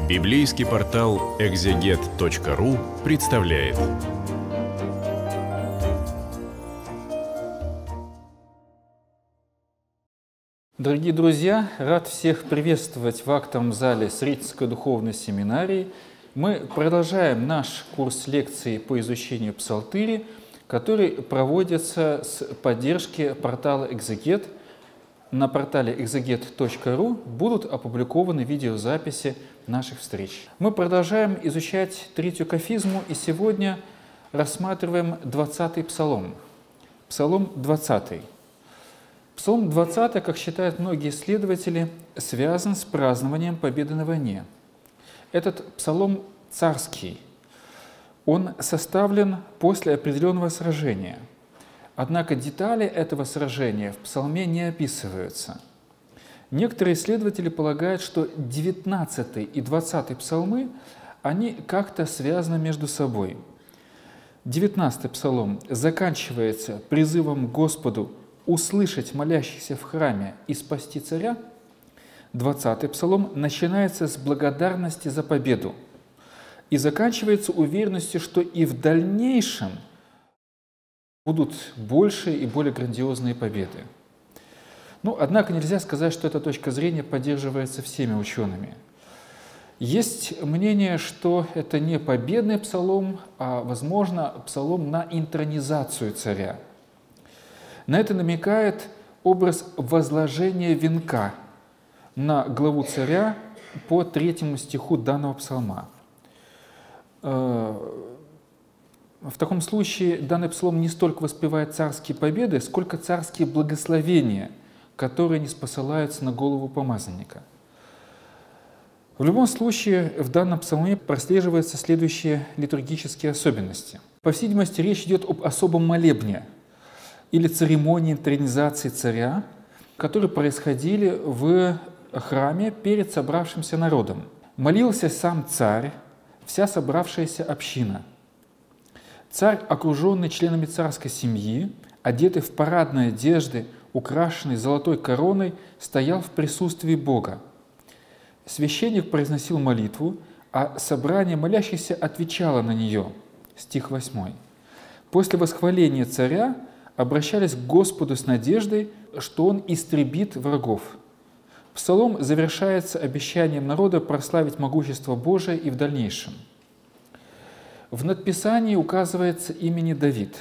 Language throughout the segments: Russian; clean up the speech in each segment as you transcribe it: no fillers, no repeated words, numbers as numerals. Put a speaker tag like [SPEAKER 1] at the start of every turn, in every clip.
[SPEAKER 1] Библейский портал экзегет.ру представляет.
[SPEAKER 2] Дорогие друзья, рад всех приветствовать в актовом зале Сретенской духовной семинарии. Мы продолжаем наш курс лекций по изучению псалтыри, который проводится с поддержки портала «Экзегет». На портале exeget.ru будут опубликованы видеозаписи наших встреч. Мы продолжаем изучать третью кафизму и сегодня рассматриваем 20-й псалом. Псалом 20. Псалом 20, как считают многие исследователи, связан с празднованием победы на войне. Этот псалом царский. Он составлен после определенного сражения. Однако детали этого сражения в псалме не описываются. Некоторые исследователи полагают, что 19 и 20 псалмы, они как-то связаны между собой. 19 псалом заканчивается призывом к Господу услышать молящихся в храме и спасти царя. 20 псалом начинается с благодарности за победу и заканчивается уверенностью, что и в дальнейшем будут больше и более грандиозные победы. Однако нельзя сказать, что эта точка зрения поддерживается всеми учеными. Есть мнение, что это не победный псалом, а, возможно, псалом на интронизацию царя. На это намекает образ возложения венка на главу царя по 3 стиху данного псалма. В таком случае данный псалом не столько воспевает царские победы, сколько царские благословения, которые ниспосылаются на голову помазанника. В любом случае, в данном псалме прослеживаются следующие литургические особенности. По всей видимости, речь идет об особом молебне или церемонии интронизации царя, которые происходили в храме перед собравшимся народом. Молился сам царь, вся собравшаяся община. Царь, окруженный членами царской семьи, одетый в парадные одежды, украшенный золотой короной, стоял в присутствии Бога. Священник произносил молитву, а собрание молящихся отвечало на нее. Стих 8. После восхваления царя обращались к Господу с надеждой, что Он истребит врагов. Псалом завершается обещанием народа прославить могущество Божие и в дальнейшем. В надписании указывается имя Давид.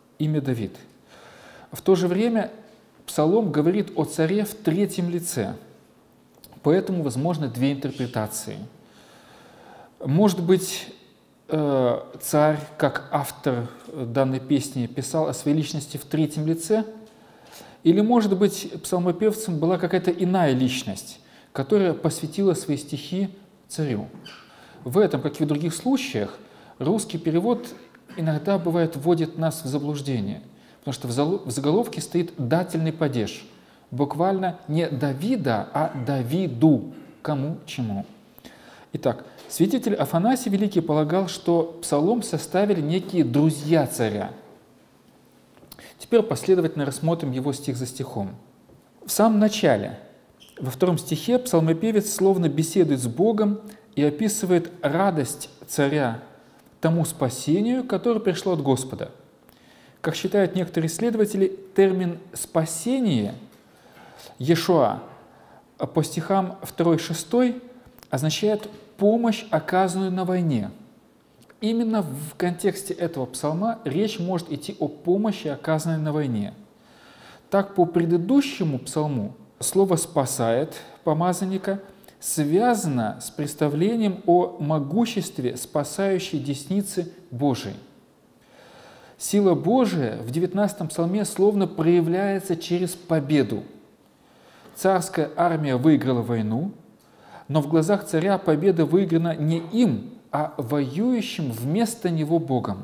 [SPEAKER 2] В то же время псалом говорит о царе в третьем лице, поэтому возможны две интерпретации. Может быть, царь, как автор данной песни, писал о своей личности в третьем лице, или, может быть, псалмопевцем была какая-то иная личность, которая посвятила свои стихи царю. В этом, как и в других случаях, русский перевод иногда, бывает, вводит нас в заблуждение, потому что в заголовке стоит дательный падеж. Буквально не Давида, а Давиду, кому, чему. Итак, святитель Афанасий Великий полагал, что псалом составили некие друзья царя. Теперь последовательно рассмотрим его стих за стихом. В самом начале, во 2 стихе, псалмопевец словно беседует с Богом и описывает радость царя тому спасению, которое пришло от Господа. Как считают некоторые исследователи, термин «спасение» Ешуа по стихам 2-6 означает «помощь, оказанную на войне». Именно в контексте этого псалма речь может идти о помощи, оказанной на войне. Так, по предыдущему псалму слово «спасает» помазанника связано с представлением о могуществе спасающей десницы Божией. Сила Божия в 19 псалме словно проявляется через победу. Царская армия выиграла войну, но в глазах царя победа выиграна не им, а воюющим вместо него Богом.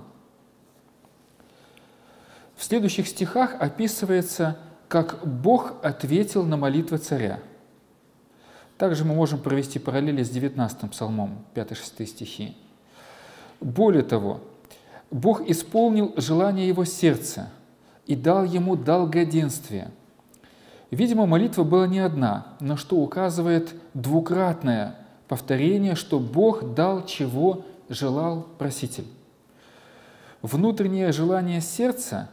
[SPEAKER 2] В следующих стихах описывается, как Бог ответил на молитвы царя. Также мы можем провести параллели с 19 псалмом, 5-6 стихи. Более того, Бог исполнил желание его сердца и дал ему долгоденствие. Видимо, молитва была не одна, на что указывает двукратное повторение, что Бог дал, чего желал проситель. Внутреннее желание сердца,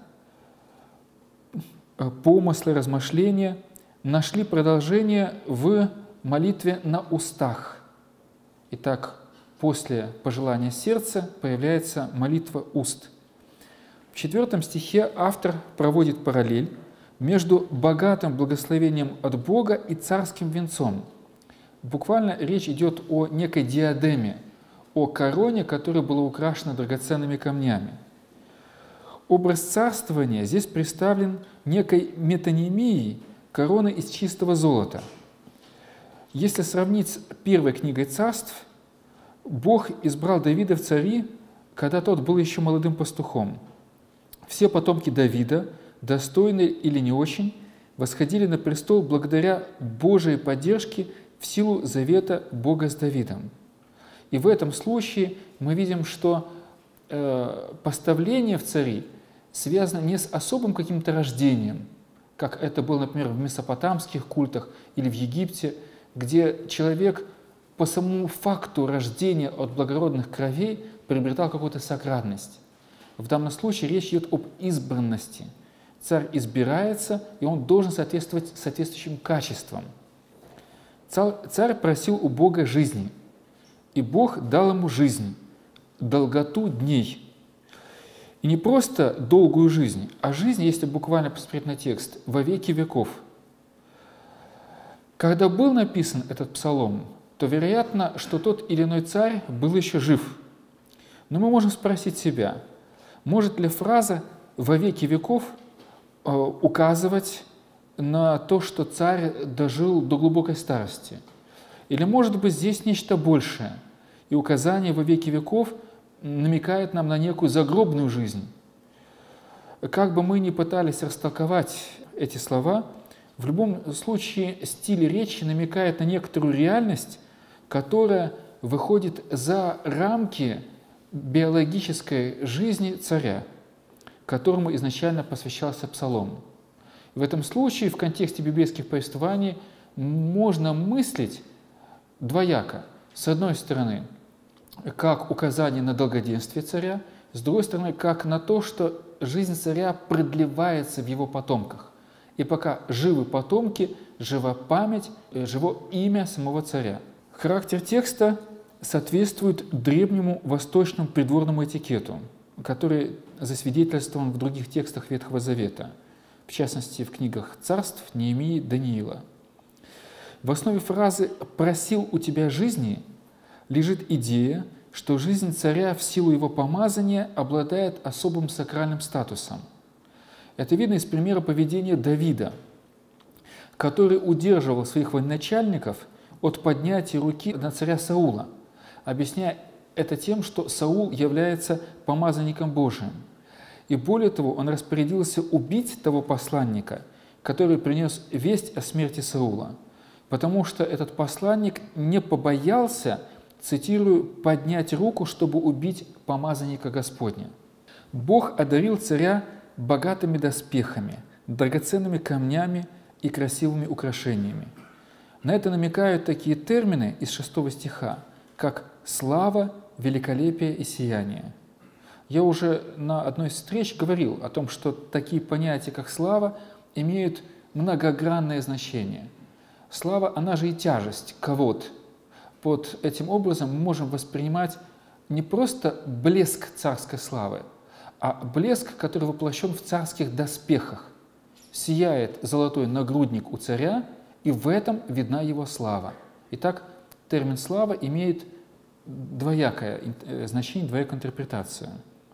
[SPEAKER 2] помыслы, размышления нашли продолжение в молитве на устах. Итак, после пожелания сердца появляется молитва уст. В 4 стихе автор проводит параллель между богатым благословением от Бога и царским венцом. Буквально речь идет о некой диадеме, о короне, которая была украшена драгоценными камнями. Образ царствования здесь представлен некой метонимией короны из чистого золота. Если сравнить с первой книгой царств, Бог избрал Давида в цари, когда тот был еще молодым пастухом. Все потомки Давида, достойные или не очень, восходили на престол благодаря Божьей поддержке в силу завета Бога с Давидом. И в этом случае мы видим, что поставление в цари связано не с особым каким-то рождением, как это было, например, в месопотамских культах или в Египте, где человек по самому факту рождения от благородных кровей приобретал какую-то сакральность. В данном случае речь идет об избранности. Царь избирается, и он должен соответствовать соответствующим качествам. Царь просил у Бога жизни, и Бог дал ему жизнь, долготу дней. И не просто долгую жизнь, а жизнь, если буквально посмотреть на текст, во веки веков. Когда был написан этот псалом, то вероятно, что тот или иной царь был еще жив. Но мы можем спросить себя, может ли фраза «во веки веков» указывать на то, что царь дожил до глубокой старости? Или, может быть, здесь нечто большее, и указание «во веки веков» намекает нам на некую загробную жизнь? Как бы мы ни пытались растолковать эти слова, в любом случае стиль речи намекает на некоторую реальность, которая выходит за рамки биологической жизни царя, которому изначально посвящался псалом. В этом случае, в контексте библейских повествований, можно мыслить двояко. С одной стороны, как указание на долгоденствие царя, с другой стороны, как на то, что жизнь царя продлевается в его потомках. И пока живы потомки, жива память, живо имя самого царя. Характер текста соответствует древнему восточному придворному этикету, который засвидетельствован в других текстах Ветхого Завета, в частности, в книгах Царств, Неемии, Даниила. В основе фразы «просил у тебя жизни» лежит идея, что жизнь царя в силу его помазания обладает особым сакральным статусом. Это видно из примера поведения Давида, который удерживал своих военачальников от поднятия руки на царя Саула, объясняя это тем, что Саул является помазанником Божиим. И более того, он распорядился убить того посланника, который принес весть о смерти Саула, потому что этот посланник не побоялся, цитирую, «поднять руку, чтобы убить помазанника Господня». Бог одарил царя богатыми доспехами, драгоценными камнями и красивыми украшениями. На это намекают такие термины из 6 стиха, как «слава», «великолепие» и «сияние». Я уже на одной из встреч говорил о том, что такие понятия, как «слава», имеют многогранное значение. Слава, она же и тяжесть, кавод. Под этим образом мы можем воспринимать не просто блеск царской славы, а блеск, который воплощен в царских доспехах. Сияет золотой нагрудник у царя, и в этом видна его слава. Итак, термин «слава» имеет двоякое значение, двоякую интерпретацию.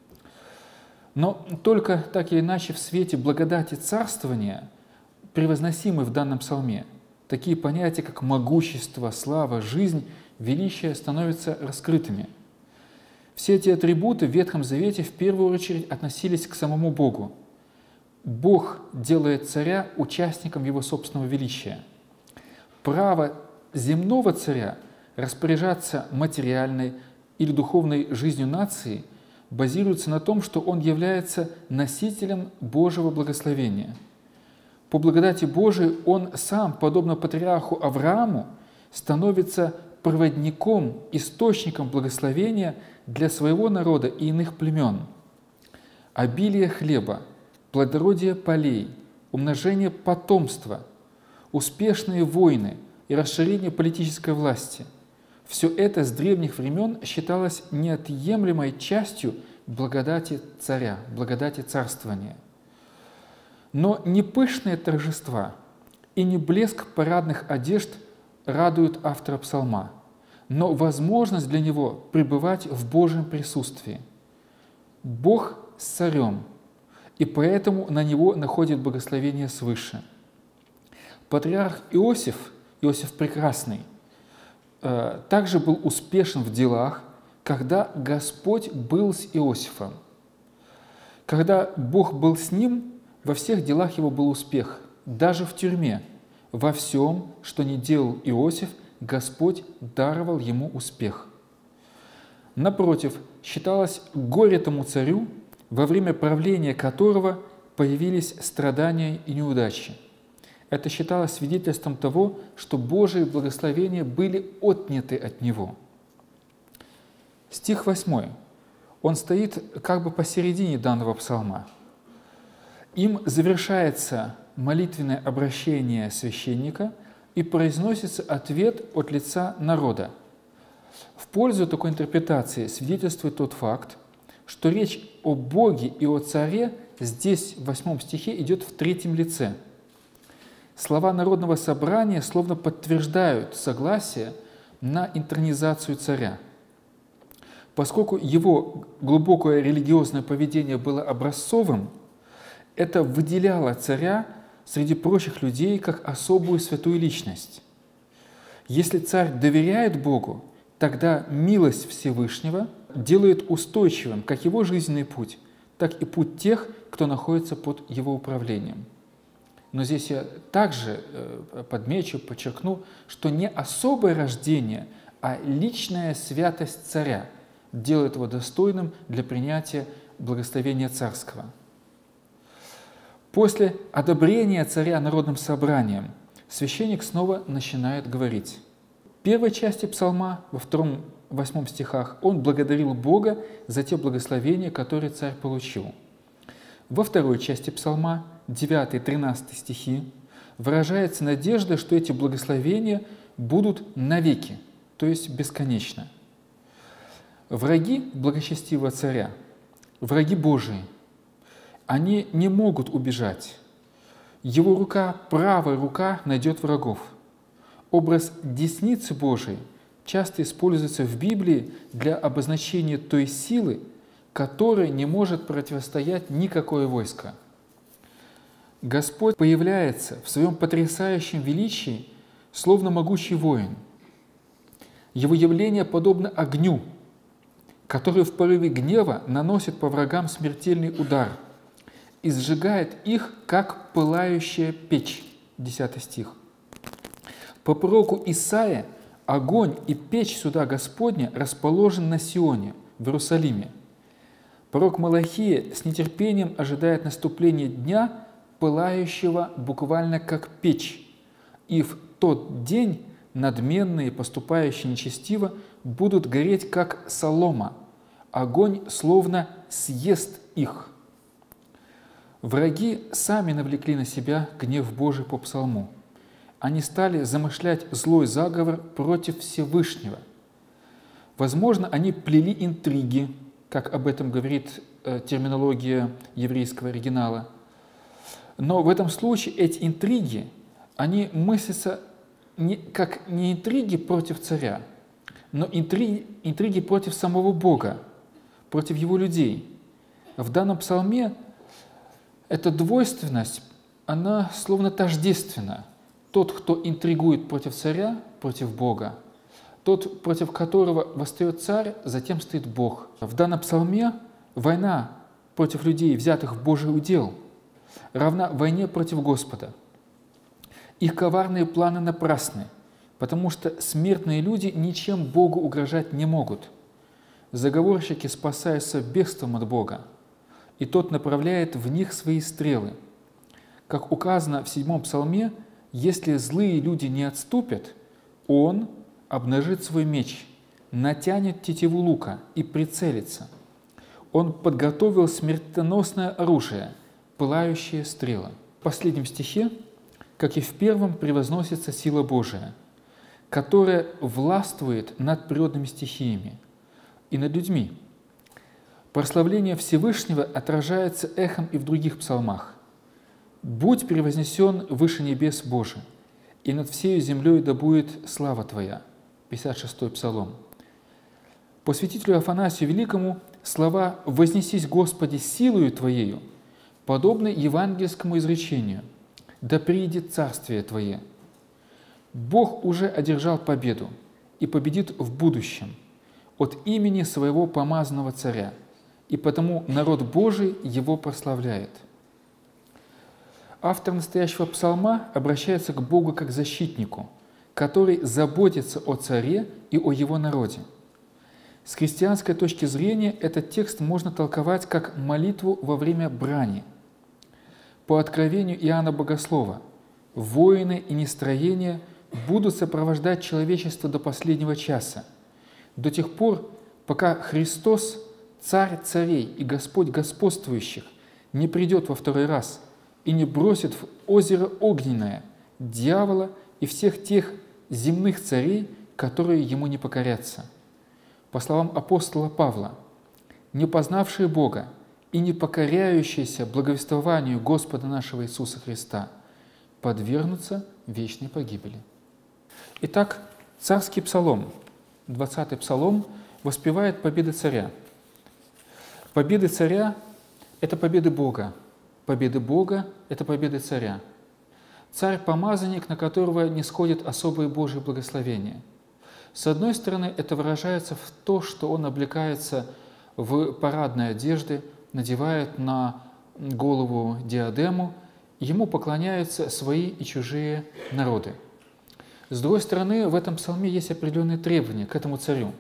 [SPEAKER 2] Но только так или иначе в свете благодати царствования, превозносимой в данном псалме, такие понятия, как могущество, слава, жизнь, величие становятся раскрытыми. Все эти атрибуты в Ветхом Завете в первую очередь относились к самому Богу. Бог делает царя участником его собственного величия. Право земного царя распоряжаться материальной или духовной жизнью нации базируется на том, что он является носителем Божьего благословения. По благодати Божией он сам, подобно патриарху Аврааму, становится проводником, источником благословения для своего народа и иных племен. Обилие хлеба, плодородие полей, умножение потомства, успешные войны и расширение политической власти – все это с древних времен считалось неотъемлемой частью благодати царя, благодати царствования. Но не пышные торжества и не блеск парадных одежд радуют автора псалма, но возможность для него пребывать в Божьем присутствии. Бог с царем, и поэтому на него находит благословение свыше. Патриарх Иосиф Прекрасный, также был успешен в делах, когда Господь был с Иосифом. Когда Бог был с ним, во всех делах его был успех, даже в тюрьме. Во всем, что не делал Иосиф, Господь даровал ему успех. Напротив, считалось горе тому царю, во время правления которого появились страдания и неудачи. Это считалось свидетельством того, что Божьи благословения были отняты от него. Стих 8. Он стоит как бы посередине данного псалма. Им завершается молитвенное обращение священника и произносится ответ от лица народа. В пользу такой интерпретации свидетельствует тот факт, что речь о Боге и о царе здесь, в 8 стихе, идет в третьем лице. Слова народного собрания словно подтверждают согласие на интронизацию царя. Поскольку его глубокое религиозное поведение было образцовым, это выделяло царя среди прочих людей как особую святую личность. Если царь доверяет Богу, тогда милость Всевышнего делает устойчивым как его жизненный путь, так и путь тех, кто находится под его управлением. Но здесь я также подмечу, подчеркну, что не особое рождение, а личная святость царя делает его достойным для принятия благословения царского. После одобрения царя народным собранием священник снова начинает говорить. В первой части псалма, во 2-8 стихах, он благодарил Бога за те благословения, которые царь получил. Во второй части псалма, 9-13 стихи, выражается надежда, что эти благословения будут навеки, то есть бесконечно. Враги благочестивого царя, враги Божии, они не могут убежать. Его рука, правая рука, найдет врагов. Образ десницы Божией часто используется в Библии для обозначения той силы, которой не может противостоять никакое войско. Господь появляется в своем потрясающем величии, словно могучий воин. Его явление подобно огню, который в порыве гнева наносит по врагам смертельный удар и сжигает их, как пылающая печь. 10 стих. По пророку Исаия огонь и печь суда Господня расположен на Сионе, в Иерусалиме. Пророк Малахия с нетерпением ожидает наступления дня, пылающего буквально как печь, и в тот день надменные, поступающие нечестиво, будут гореть как солома, огонь словно съест их. Враги сами навлекли на себя гнев Божий по псалму. Они стали замышлять злой заговор против Всевышнего. Возможно, они плели интриги, как об этом говорит терминология еврейского оригинала. Но в этом случае эти интриги, они мыслятся как не интриги против царя, но интриги против самого Бога, против его людей. В данном псалме эта двойственность, она словно тождественна. Тот, кто интригует против царя, против Бога, тот, против которого восстает царь, затем стоит Бог. В данном псалме война против людей, взятых в Божий удел, равна войне против Господа. Их коварные планы напрасны, потому что смертные люди ничем Богу угрожать не могут. Заговорщики спасаются бегством от Бога, и Тот направляет в них свои стрелы. Как указано в 7 псалме, если злые люди не отступят, Он обнажит свой меч, натянет тетиву лука и прицелится. Он подготовил смертоносное оружие, пылающие стрелы. В последнем стихе, как и в первом, превозносится сила Божия, которая властвует над природными стихиями и над людьми. Прославление Всевышнего отражается эхом и в других псалмах. «Будь превознесен выше небес Божий, и над всею землей да будет слава Твоя». 56-й псалом. По святителю Афанасию Великому слова «Вознесись, Господи, силою Твоею» подобны евангельскому изречению «Да приидет царствие Твое». Бог уже одержал победу и победит в будущем от имени своего помазанного царя, и потому народ Божий его прославляет. Автор настоящего псалма обращается к Богу как к защитнику, который заботится о царе и о его народе. С христианской точки зрения этот текст можно толковать как молитву во время брани. По откровению Иоанна Богослова, воины и нестроения будут сопровождать человечество до последнего часа, до тех пор, пока Христос, Царь царей и Господь господствующих, не придет во второй раз и не бросит в озеро огненное дьявола и всех тех земных царей, которые ему не покорятся. По словам апостола Павла, «не познавшие Бога и не покоряющиеся благовествованию Господа нашего Иисуса Христа подвергнутся вечной погибели». Итак, царский псалом, 20-й псалом, воспевает победы царя. Победы царя – это победы Бога. Победы Бога – это победы царя. Царь-помазанник, на которого не сходят особые Божьи благословения. С одной стороны, это выражается в том, что он облекается в парадные одежды, надевает на голову диадему, ему поклоняются свои и чужие народы. С другой стороны, в этом псалме есть определенные требования к этому царю.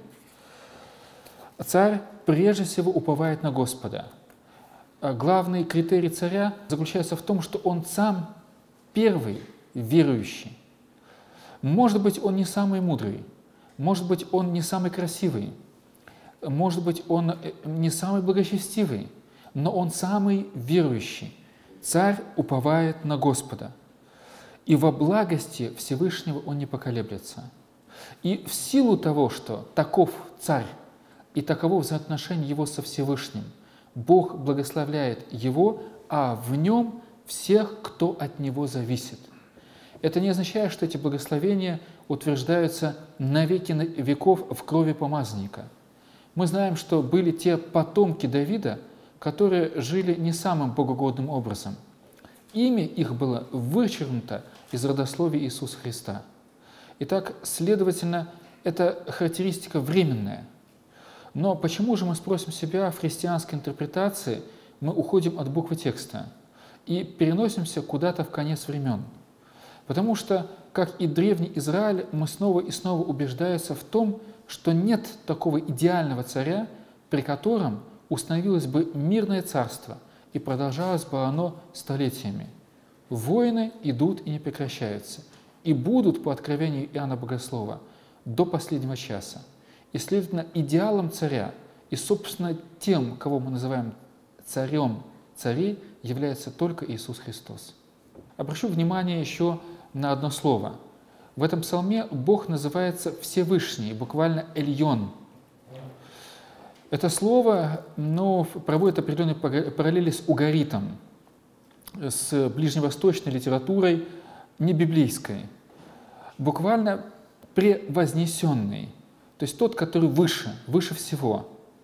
[SPEAKER 2] Царь прежде всего уповает на Господа. Главный критерий царя заключается в том, что он сам первый верующий. Может быть, он не самый мудрый, может быть, он не самый красивый, может быть, он не самый благочестивый, но он самый верующий. Царь уповает на Господа. И во благости Всевышнего он не поколеблется. И в силу того, что таков царь и таково взаимоотношение его со Всевышним, Бог благословляет его, а в нем всех, кто от него зависит. Это не означает, что эти благословения утверждаются на веки веков в крови помазанника. Мы знаем, что были те потомки Давида, которые жили не самым богоугодным образом. Имя их было вычеркнуто из родословия Иисуса Христа. Итак, следовательно, это характеристика временная. Но почему же, мы спросим себя, в христианской интерпретации мы уходим от буквы текста и переносимся куда-то в конец времен? Потому что, как и древний Израиль, мы снова и снова убеждаемся в том, что нет такого идеального царя, при котором установилось бы мирное царство, и продолжалось бы оно столетиями. Войны идут и не прекращаются, и будут, по откровению Иоанна Богослова, до последнего часа. И, следовательно, идеалом царя и, собственно, тем, кого мы называем царем царей, является только Иисус Христос. Обращу внимание еще на одно слово. В этом псалме Бог называется Всевышний, буквально Эльон. Это слово проводит определенные параллели с угаритом, с ближневосточной литературой, не библейской. Буквально превознесенный, то есть тот, который выше всего.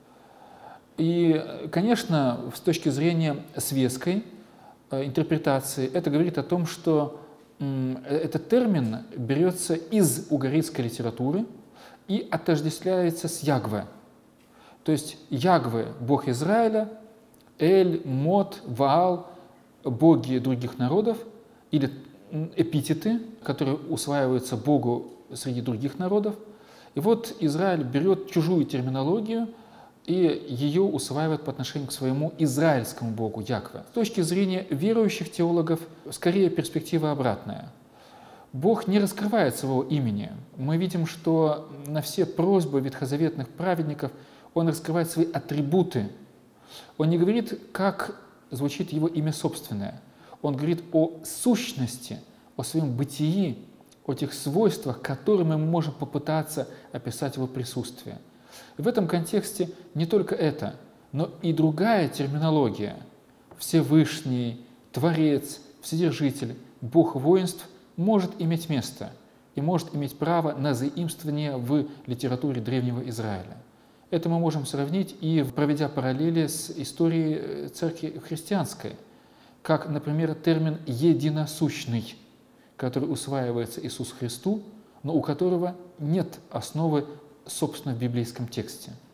[SPEAKER 2] И, конечно, с точки зрения светской интерпретации, это говорит о том, что этот термин берется из угаритской литературы и отождествляется с Ягве. То есть Ягве – Бог Израиля, Эль, Мот, Ваал – боги других народов, или эпитеты, которые усваиваются Богу среди других народов. И вот Израиль берет чужую терминологию и ее усваивает по отношению к своему израильскому Богу Ягве. С точки зрения верующих теологов, скорее перспектива обратная. Бог не раскрывает своего имени. Мы видим, что на все просьбы ветхозаветных праведников Он раскрывает свои атрибуты. Он не говорит, как звучит Его имя собственное. Он говорит о сущности, о своем бытии, о тех свойствах, которыми мы можем попытаться описать Его присутствие. И в этом контексте не только это, но и другая терминология – Всевышний, Творец, Вседержитель, Бог воинств – может иметь место и может иметь право на заимствование в литературе Древнего Израиля. Это мы можем сравнить и проведя параллели с историей церкви христианской, как, например, термин «единосущный», который усваивается Иисусу Христу, но у которого нет основы, собственно, в библейском тексте.